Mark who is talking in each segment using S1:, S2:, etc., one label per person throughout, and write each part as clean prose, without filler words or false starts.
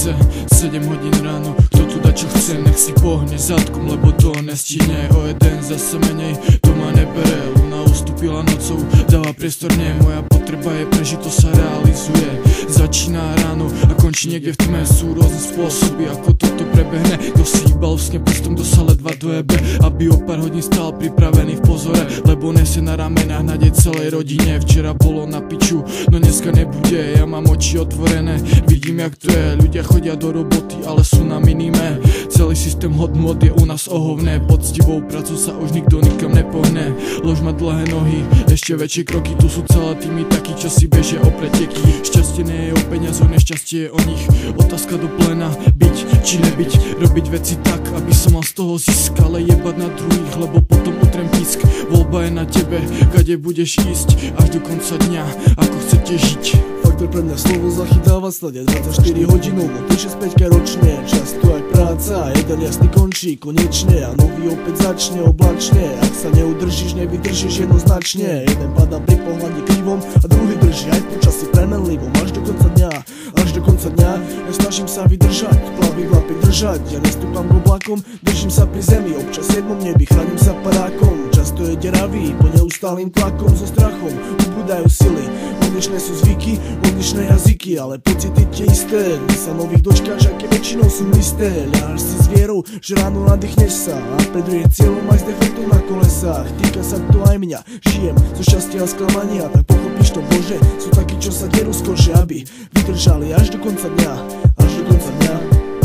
S1: chce 7 hodín ráno, kto tu dá čo chce, nech si pohne zadkom, lebo to nestíhne. O jeden zase menej, to ma nebere. Luna ustúpila nocou, dáva priestor nie. Moja potreba je prežiť, to sa realizuje. Začíná ráno a končí niekde v tme. Sú rôzne spôsoby, ako toto prebehne. Kto si hýbal usne prstom, kto sa ledva dojebe, aby o pár hodín stál pripravený v pozore, lebo nesie na ramenách nádej celej rodine. Včera bolo na piču, no dneska nebude. Ja mám oči otvorené, vidím jak to je. Ľudia chodia do roboty, ale sú na minime. Celý systém hodnôt je u nás ohovné. Poctivou prácou sa už nikto nikam nepohne. Lož má dlhé nohy, ešte väčšie kroky. Tu sú celé týmy takí, čo si bežia o preteky. Šťastie nie je o peniazoch, nešťastie je o nich. Otázka do plena, byť či nebyť. Robiť veci tak, aby som mal z toho zisk, ale jebať na druhých, lebo potom utrem pisk. Voľba je na tebe, kade budeš ísť až do konca dňa, ako chcete žiť.
S2: Faktor pre mňa slovo zachytáva slade 24 hodinov, no píše späťka ročne. Často aj práca, jeden jasný končí konečne a nový opäť začne oblačne. Ak sa neudržíš, nevydržíš jednoznačne. Jeden padá pri pohľadne krivom a druhý drží aj v počasí premenlivom. Až do konca dňa, až do konca dňa. Ja snažím sa vydržať, plavidla pridržať. Ja nestúpam k oblakom, držím sa pri zemi. Občas jednom nebi, chránim sa padákom. Často je deravý, po neustálým tlakom. So strachom ubúdajú sily. Odlišné sú zvyky, odlišné jazyky, ale pocity tie isté. Ty sa nových dočkáš, aké väčšinou sú listé. Ľaháš si s vierou, že ráno nadýchneš sa a pred druhým cieľom aj s defektom na kolesách. Týka sa to aj mňa, žijem zo šťastia a sklamania, tak pochopíš to, Bože. Sú takí, čo sa derú z kože, aby vydržali až do konca dňa, až do konca dňa.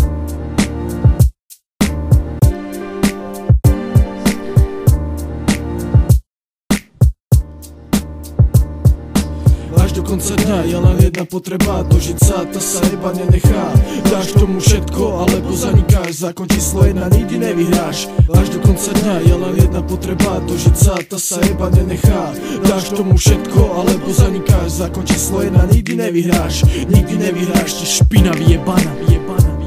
S2: Až do konca dňa je len jedna potreba, dožiť sa, tá sa iba nenechá. Dáš tomu všetko, alebo zanikáš, zákon číslo 1 nikdy nevyhráš. Až do konca dňa je len jedna potreba, dožiť sa, tá sa iba nenechá. Dáš tomu všetko, alebo zanikáš, zákon číslo 1 nikdy nevyhráš. Nikdy nevyhráš, ty špinavý jebana.